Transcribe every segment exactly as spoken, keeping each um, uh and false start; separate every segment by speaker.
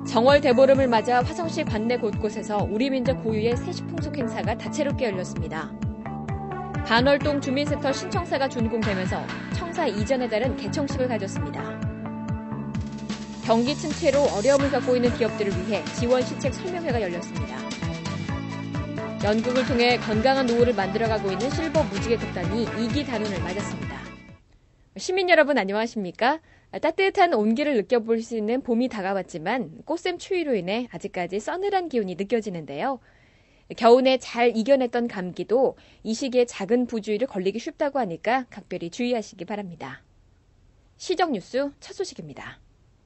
Speaker 1: 정월 대보름을 맞아 화성시 관내 곳곳에서 우리 민족 고유의 세시풍속 행사가 다채롭게 열렸습니다. 반월동 주민센터 신청사가 준공되면서 청사 이전에 따른 개청식을 가졌습니다. 경기 침체로 어려움을 겪고 있는 기업들을 위해 지원 시책 설명회가 열렸습니다. 연극을 통해 건강한 노후를 만들어가고 있는 실버 무지개 극단이 이 기 단원을 맞았습니다. 시민 여러분 안녕하십니까? 따뜻한 온기를 느껴볼 수 있는 봄이 다가왔지만 꽃샘 추위로 인해 아직까지 서늘한 기온이 느껴지는데요. 겨우내 잘 이겨냈던 감기도 이 시기에 작은 부주의를 걸리기 쉽다고 하니까 각별히 주의하시기 바랍니다. 시정 뉴스 첫 소식입니다.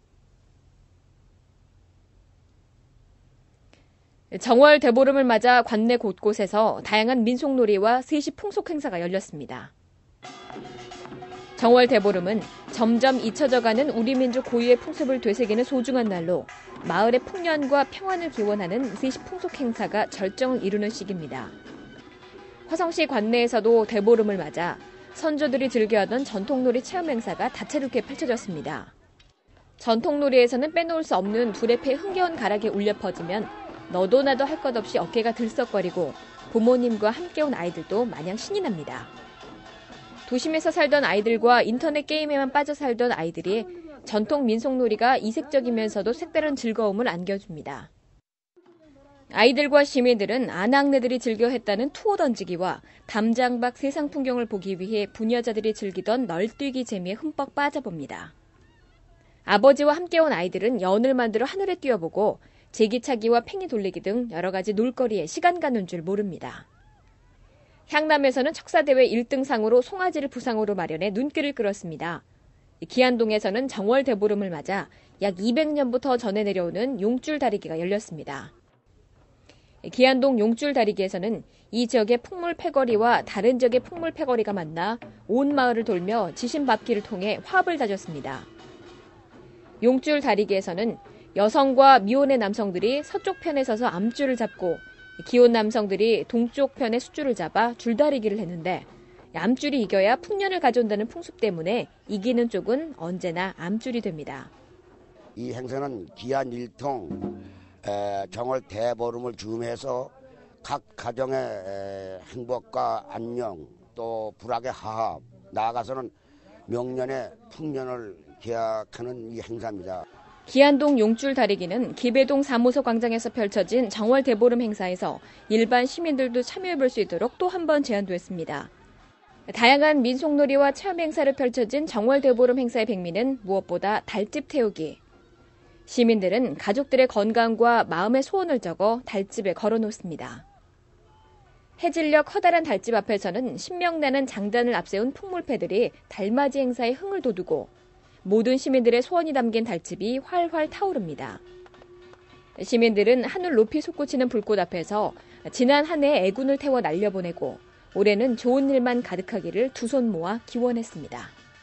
Speaker 1: 정월 대보름을 맞아 관내 곳곳에서 다양한 민속놀이와 세시 풍속 행사가 열렸습니다. 정월 대보름은 점점 잊혀져가는 우리 민족 고유의 풍습을 되새기는 소중한 날로 마을의 풍년과 평안을 기원하는 세시 풍속 행사가 절정을 이루는 시기입니다. 화성시 관내에서도 대보름을 맞아 선조들이 즐겨하던 전통놀이 체험 행사가 다채롭게 펼쳐졌습니다. 전통놀이에서는 빼놓을 수 없는 두레패 흥겨운 가락이 울려 퍼지면 너도 나도 할 것 없이 어깨가 들썩거리고 부모님과 함께 온 아이들도 마냥 신이 납니다. 도심에서 살던 아이들과 인터넷 게임에만 빠져 살던 아이들이 전통 민속놀이가 이색적이면서도 색다른 즐거움을 안겨줍니다. 아이들과 시민들은 아낙네들이 즐겨 했다는 투어 던지기와 담장 밖 세상 풍경을 보기 위해 부녀자들이 즐기던 널뛰기 재미에 흠뻑 빠져봅니다. 아버지와 함께 온 아이들은 연을 만들어 하늘에 띄워보고 제기차기와 팽이 돌리기 등 여러 가지 놀거리에 시간 가는 줄 모릅니다. 향남에서는 척사대회 일 등상으로 송아지를 부상으로 마련해 눈길을 끌었습니다. 기안동에서는 정월 대보름을 맞아 약 이백 년부터 전해 내려오는 용줄 다리기가 열렸습니다. 기안동 용줄 다리기에서는 이 지역의 풍물 패거리와 다른 지역의 풍물 패거리가 만나 온 마을을 돌며 지신밥기를 통해 화합을 다졌습니다. 용줄 다리기에서는 여성과 미혼의 남성들이 서쪽 편에 서서 암줄을 잡고 기혼 남성들이 동쪽 편에 숫줄을 잡아 줄다리기를 했는데 암줄이 이겨야 풍년을 가져온다는 풍습 때문에 이기는 쪽은 언제나 암줄이 됩니다.
Speaker 2: 이 행사는 기안 일통 정월 대보름을 즈음해서 각 가정의 행복과 안녕 또 불악의 화합 나아가서는 명년의 풍년을 기약하는 이 행사입니다.
Speaker 1: 기안동 용줄 다리기는 기배동 사무소 광장에서 펼쳐진 정월 대보름 행사에서 일반 시민들도 참여해볼 수 있도록 또 한 번 제안됐습니다. 다양한 민속놀이와 체험 행사를 펼쳐진 정월 대보름 행사의 백미는 무엇보다 달집 태우기. 시민들은 가족들의 건강과 마음의 소원을 적어 달집에 걸어놓습니다. 해질녘 커다란 달집 앞에서는 신명나는 장단을 앞세운 풍물패들이 달맞이 행사에 흥을 돋우고 모든 시민들의 소원이 담긴 달집이 활활 타오릅니다. 시민들은 하늘 높이 솟구치는 불꽃 앞에서 지난 한 해의 애군을 태워 날려보내고 올해는 좋은 일만 가득하기를 두 손 모아 기원했습니다.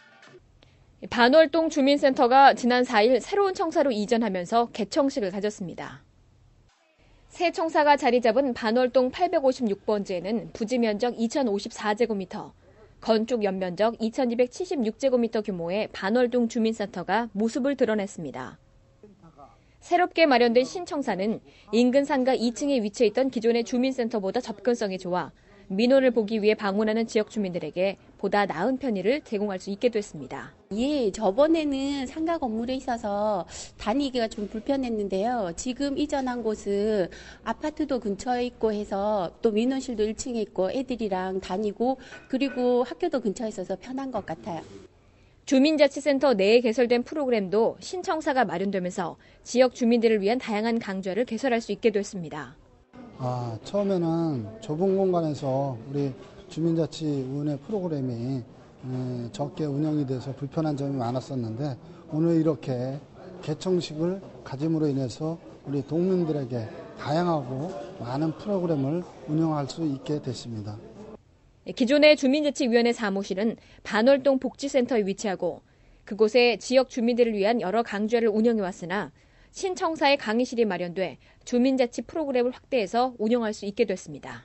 Speaker 1: 반월동 주민센터가 지난 사 일 새로운 청사로 이전하면서 개청식을 가졌습니다. 새 청사가 자리 잡은 반월동 팔백오십육 번지에는 부지 면적 이천오십사 제곱미터, 건축 연면적 이천이백칠십육 제곱미터 규모의 반월동 주민센터가 모습을 드러냈습니다. 새롭게 마련된 신청사는 인근 상가 이 층에 위치해 있던 기존의 주민센터보다 접근성이 좋아 민원을 보기 위해 방문하는 지역 주민들에게 보다 나은 편의를 제공할 수 있게 됐습니다.
Speaker 3: 예, 저번에는 상가 건물에 있어서 다니기가 좀 불편했는데요. 지금 이전한 곳은 아파트도 근처에 있고 해서 또 민원실도 일 층에 있고 애들이랑 다니고 그리고 학교도 근처에 있어서 편한 것 같아요.
Speaker 1: 주민자치센터 내에 개설된 프로그램도 신청사가 마련되면서 지역 주민들을 위한 다양한 강좌를 개설할 수 있게 됐습니다.
Speaker 4: 아, 처음에는 좁은 공간에서 우리 주민자치위원회 프로그램이 에, 적게 운영이 돼서 불편한 점이 많았었는데 오늘 이렇게 개청식을 가짐으로 인해서 우리 동민들에게 다양하고 많은 프로그램을 운영할 수 있게 됐습니다.
Speaker 1: 기존의 주민자치위원회 사무실은 반월동 복지센터에 위치하고 그곳에 지역 주민들을 위한 여러 강좌를 운영해왔으나 신청사의 강의실이 마련돼 주민자치 프로그램을 확대해서 운영할 수 있게 됐습니다.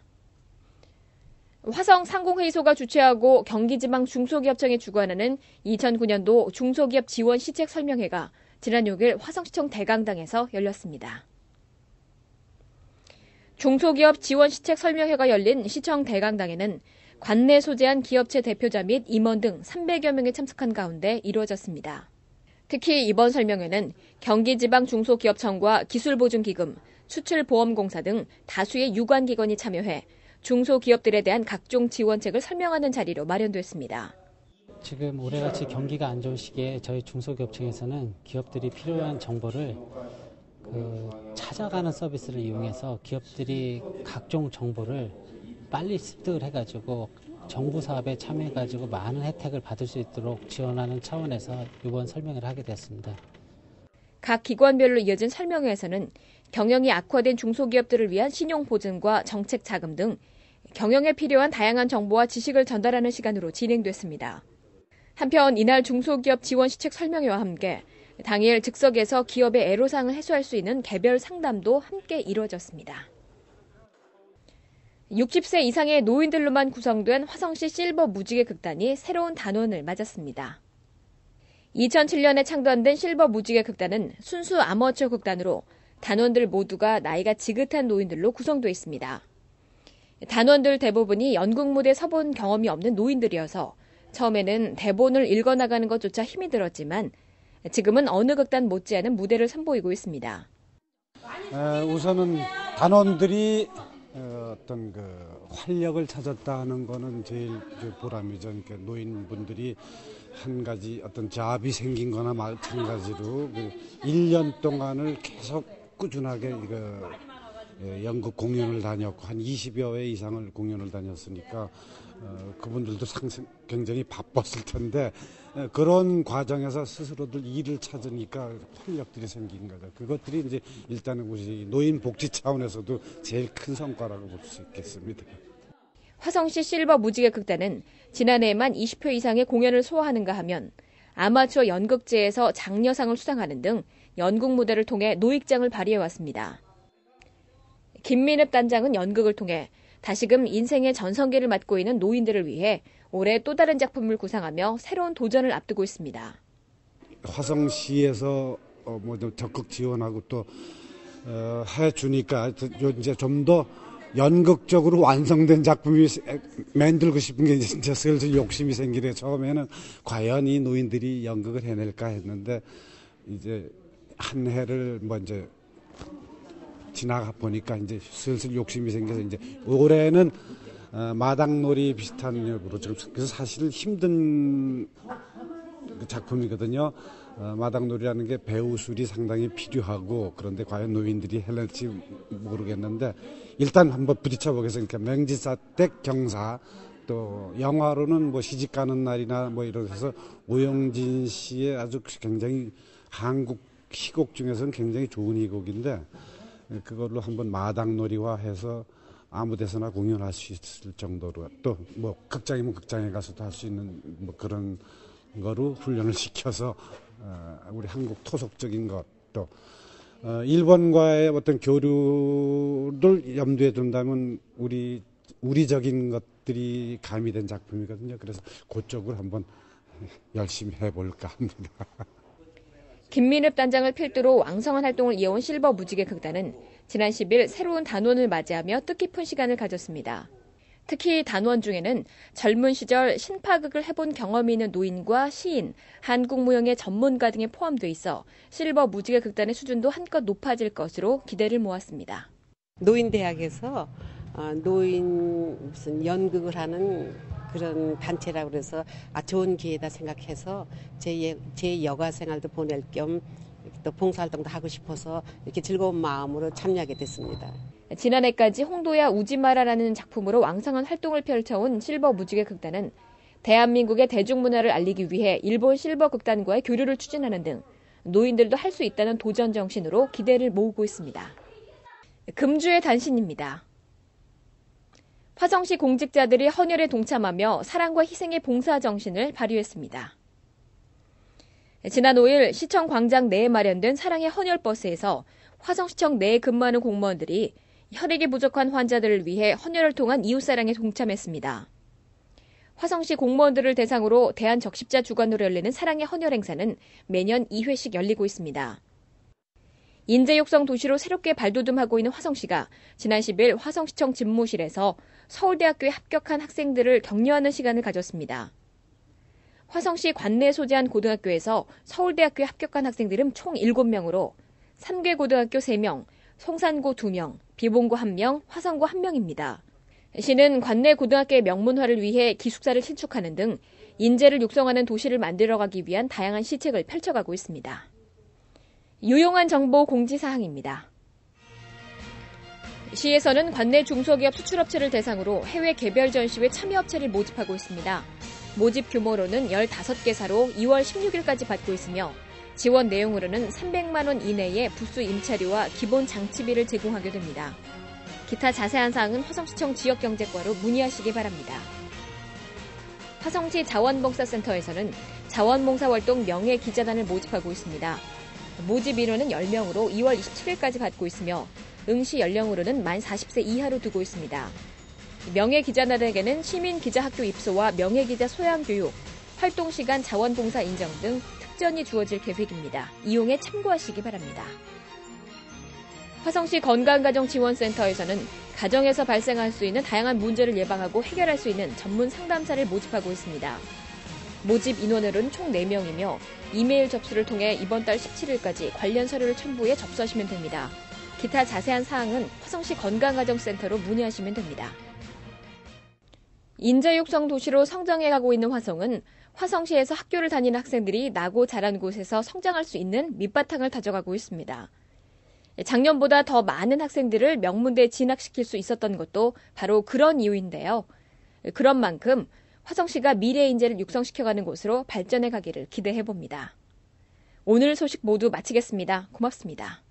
Speaker 1: 화성 상공회의소가 주최하고 경기지방 중소기업청이 주관하는 이천구 년도 중소기업 지원 시책 설명회가 지난 육 일 화성시청 대강당에서 열렸습니다. 중소기업 지원 시책 설명회가 열린 시청 대강당에는 관내 소재한 기업체 대표자 및 임원 등 삼백여 명이 참석한 가운데 이루어졌습니다. 특히 이번 설명회는 경기지방중소기업청과 기술보증기금, 수출보험공사 등 다수의 유관기관이 참여해 중소기업들에 대한 각종 지원책을 설명하는 자리로 마련됐습니다.
Speaker 5: 지금 올해같이 경기가 안 좋은 시기에 저희 중소기업청에서는 기업들이 필요한 정보를 그 찾아가는 서비스를 이용해서 기업들이 각종 정보를 빨리 습득을 해가지고 정부 사업에 참여해가지고 많은 혜택을 받을 수 있도록 지원하는 차원에서 이번 설명을 하게 됐습니다.
Speaker 1: 각 기관별로 이어진 설명회에서는 경영이 악화된 중소기업들을 위한 신용보증과 정책 자금 등 경영에 필요한 다양한 정보와 지식을 전달하는 시간으로 진행됐습니다. 한편 이날 중소기업 지원 시책 설명회와 함께 당일 즉석에서 기업의 애로사항을 해소할 수 있는 개별 상담도 함께 이루어졌습니다. 육십 세 이상의 노인들로만 구성된 화성시 실버 무지개 극단이 새로운 단원을 맞았습니다. 이천칠 년에 창단된 실버 무지개 극단은 순수 아마추어 극단으로 단원들 모두가 나이가 지긋한 노인들로 구성되어 있습니다. 단원들 대부분이 연극 무대 서본 경험이 없는 노인들이어서 처음에는 대본을 읽어나가는 것조차 힘이 들었지만 지금은 어느 극단 못지않은 무대를 선보이고 있습니다.
Speaker 6: 에, 우선은 단원들이 어떤 그 활력을 찾았다는 거는 제일 보람이죠. 그러니까 노인분들이 한 가지 어떤 잡이 생긴 거나 마찬가지로 그 일 년 동안을 계속 꾸준하게 이거 연극 공연을 다녔고 한 이십여 회 이상을 공연을 다녔으니까 어, 그분들도 상승 굉장히 바빴을 텐데 에, 그런 과정에서 스스로들 일을 찾으니까 활력들이 생긴 거죠. 그것들이 이제 일단은 우리 노인 복지 차원에서도 제일 큰 성과라고 볼 수 있겠습니다.
Speaker 1: 화성시 실버 무지개 극단은 지난해에만 이십 회 이상의 공연을 소화하는가 하면 아마추어 연극제에서 장려상을 수상하는 등 연극 무대를 통해 노익장을 발휘해왔습니다. 김민읍 단장은 연극을 통해 다시금 인생의 전성기를 맞고 있는 노인들을 위해 올해 또 다른 작품을 구상하며 새로운 도전을 앞두고 있습니다.
Speaker 6: 화성시에서 어, 뭐 적극 지원하고 또 어, 해주니까 이제 좀 더 연극적으로 완성된 작품이 만들고 싶은 게 진짜 슬슬 욕심이 생기네. 처음에는 과연 이 노인들이 연극을 해낼까 했는데 이제 한 해를 뭐 이제 지나가 보니까 이제 슬슬 욕심이 생겨서 이제 올해는 어, 마당놀이 비슷한 역으로 지금 그래서 사실 힘든 작품이거든요. 어, 마당놀이라는 게 배우술이 상당히 필요하고 그런데 과연 노인들이 해낼지 모르겠는데 일단 한번 부딪혀 보겠습니다. 그러니까 맹지사댁 경사 또 영화로는 뭐 시집가는 날이나 뭐 이래서 오영진 씨의 아주 굉장히 한국 희곡 중에서는 굉장히 좋은 희곡인데 그걸로 한번 마당놀이화해서 아무 데서나 공연할 수 있을 정도로 또 뭐 극장이면 극장에 가서도 할 수 있는 뭐 그런 거로 훈련을 시켜서 어, 우리 한국 토속적인 것도 어, 일본과의 어떤 교류를 염두에 둔다면 우리 우리적인 것들이 가미된 작품이거든요. 그래서 그쪽을 한번 열심히 해볼까 합니다.
Speaker 1: 김민읍 단장을 필두로 왕성한 활동을 이어온 실버 무지개 극단은 지난 십 일 새로운 단원을 맞이하며 뜻깊은 시간을 가졌습니다. 특히 단원 중에는 젊은 시절 신파극을 해본 경험이 있는 노인과 시인, 한국무용의 전문가 등이 포함돼 있어 실버 무지개 극단의 수준도 한껏 높아질 것으로 기대를 모았습니다.
Speaker 7: 노인대학에서 노인 무슨 연극을 하는 그런 단체라고 그래서 아 좋은 기회다 생각해서 제, 제 여가 생활도 보낼 겸 또 봉사활동도 하고 싶어서 이렇게 즐거운 마음으로 참여하게 됐습니다.
Speaker 1: 지난해까지 홍도야 우지마라라는 작품으로 왕성한 활동을 펼쳐온 실버 무지개 극단은 대한민국의 대중문화를 알리기 위해 일본 실버 극단과의 교류를 추진하는 등 노인들도 할 수 있다는 도전 정신으로 기대를 모으고 있습니다. 금주의 단신입니다. 화성시 공직자들이 헌혈에 동참하며 사랑과 희생의 봉사 정신을 발휘했습니다. 지난 오 일 시청 광장 내에 마련된 사랑의 헌혈버스에서 화성시청 내에 근무하는 공무원들이 혈액이 부족한 환자들을 위해 헌혈을 통한 이웃사랑에 동참했습니다. 화성시 공무원들을 대상으로 대한적십자 주관으로 열리는 사랑의 헌혈 행사는 매년 이 회씩 열리고 있습니다. 인재 육성 도시로 새롭게 발돋움하고 있는 화성시가 지난 십 일 화성시청 집무실에서 서울대학교에 합격한 학생들을 격려하는 시간을 가졌습니다. 화성시 관내에 소재한 고등학교에서 서울대학교에 합격한 학생들은 총 일곱 명으로 삼계고등학교 세 명, 송산고 두 명, 비봉고 한 명, 화성고 한 명입니다. 시는 관내 고등학교의 명문화를 위해 기숙사를 신축하는 등 인재를 육성하는 도시를 만들어가기 위한 다양한 시책을 펼쳐가고 있습니다. 유용한 정보 공지사항입니다. 시에서는 관내 중소기업 수출업체를 대상으로 해외 개별 전시회 참여업체를 모집하고 있습니다. 모집 규모로는 열다섯 개사로 이월 십육일까지 받고 있으며 지원 내용으로는 삼백만 원 이내의 부스 임차료와 기본 장치비를 제공하게 됩니다. 기타 자세한 사항은 화성시청 지역경제과로 문의하시기 바랍니다. 화성시 자원봉사센터에서는 자원봉사활동 명예기자단을 모집하고 있습니다. 모집 인원은 열 명으로 이월 이십칠일까지 받고 있으며 응시 연령으로는 만 사십 세 이하로 두고 있습니다. 명예기자단에게는 시민기자학교 입소와 명예기자 소양교육, 활동시간 자원봉사 인정 등 특전이 주어질 계획입니다. 이용에 참고하시기 바랍니다. 화성시 건강가정지원센터에서는 가정에서 발생할 수 있는 다양한 문제를 예방하고 해결할 수 있는 전문 상담사를 모집하고 있습니다. 모집 인원으로는 총 네 명이며 이메일 접수를 통해 이번 달 십칠일까지 관련 서류를 첨부해 접수하시면 됩니다. 기타 자세한 사항은 화성시 건강가정센터로 문의하시면 됩니다. 인재 육성 도시로 성장해가고 있는 화성은 화성시에서 학교를 다니는 학생들이 나고 자란 곳에서 성장할 수 있는 밑바탕을 다져가고 있습니다. 작년보다 더 많은 학생들을 명문대에 진학시킬 수 있었던 것도 바로 그런 이유인데요. 그런 만큼 화성시가 미래 인재를 육성시켜가는 곳으로 발전해 가기를 기대해봅니다. 오늘 소식 모두 마치겠습니다. 고맙습니다.